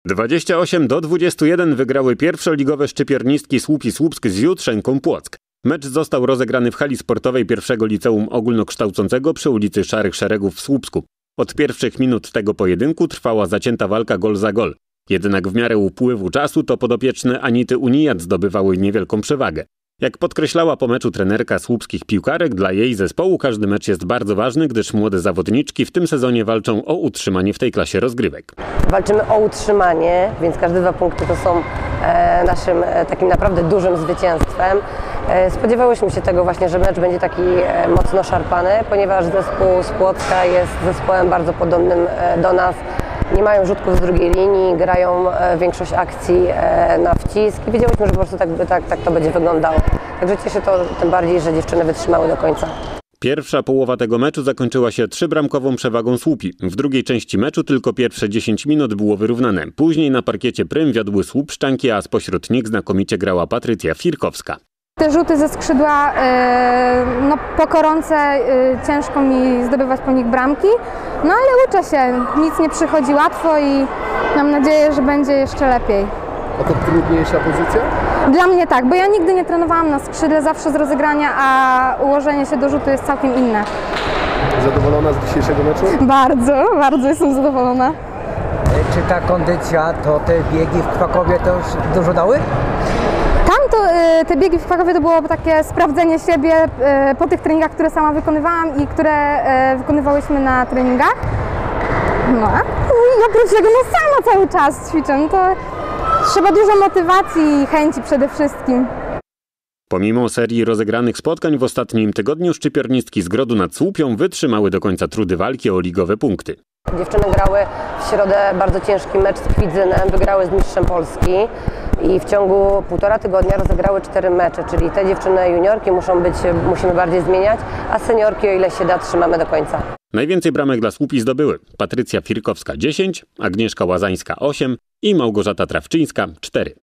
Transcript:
28-21 wygrały pierwszoligowe szczypiornistki Słup i Słupsk z Jutrzenką Płock. Mecz został rozegrany w hali sportowej pierwszego liceum ogólnokształcącego przy ulicy Szarych Szeregów w Słupsku. Od pierwszych minut tego pojedynku trwała zacięta walka gol za gol. Jednak w miarę upływu czasu to podopieczne Anity Unijat zdobywały niewielką przewagę. Jak podkreślała po meczu trenerka słupskich piłkarek, dla jej zespołu każdy mecz jest bardzo ważny, gdyż młode zawodniczki w tym sezonie walczą o utrzymanie w tej klasie rozgrywek. Walczymy o utrzymanie, więc każde 2 punkty to są naszym takim naprawdę dużym zwycięstwem. Spodziewałyśmy się tego właśnie, że mecz będzie taki mocno szarpany, ponieważ zespół z Płocka jest zespołem bardzo podobnym do nas. Nie mają rzutków z drugiej linii, grają większość akcji na wcisk i wiedziałyśmy, że po prostu tak to będzie wyglądało. Także cieszy to tym bardziej, że dziewczyny wytrzymały do końca. Pierwsza połowa tego meczu zakończyła się 3-bramkową przewagą Słupi. W drugiej części meczu tylko pierwsze 10 minut było wyrównane. Później na parkiecie prym wiodły Słupszczanki, a spośród nich znakomicie grała Patrycja Firkowska. Te rzuty ze skrzydła po koronce ciężko mi zdobywać po nich bramki, ale uczę się, nic nie przychodzi łatwo i mam nadzieję, że będzie jeszcze lepiej. A to trudniejsza pozycja? Dla mnie tak, bo ja nigdy nie trenowałam na skrzydle, zawsze z rozegrania, a ułożenie się do rzutu jest całkiem inne. Zadowolona z dzisiejszego meczu? Bardzo jestem zadowolona. Czy ta kondycja, to te biegi w Krakowie to już dużo dały? Te biegi w Krakowie to było takie sprawdzenie siebie po tych treningach, które sama wykonywałam i które wykonywałyśmy na treningach. I oprócz tego sama cały czas ćwiczę. To trzeba dużo motywacji i chęci przede wszystkim. Pomimo serii rozegranych spotkań w ostatnim tygodniu szczypiornistki z Grodu nad Słupią wytrzymały do końca trudy walki o ligowe punkty. Dziewczyny grały w środę bardzo ciężki mecz z Kwidzynem, wygrały z mistrzem Polski i w ciągu 1,5 tygodnia rozegrały 4 mecze, czyli te dziewczyny juniorki musimy bardziej zmieniać, a seniorki, o ile się da, trzymamy do końca. Najwięcej bramek dla Słupi zdobyły Patrycja Firkowska 10, Agnieszka Łazańska 8 i Małgorzata Trawczyńska 4.